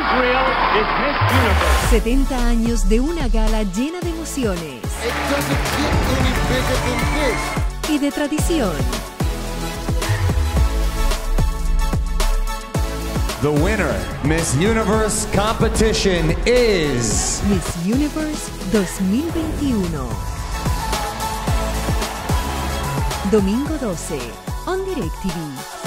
Israel is Miss Universe. 70 años de una gala llena de emociones It doesn't get any bigger than this. y de tradición. The winner, Miss Universe competition is... Miss Universe 2021. Domingo 12, on DirecTV.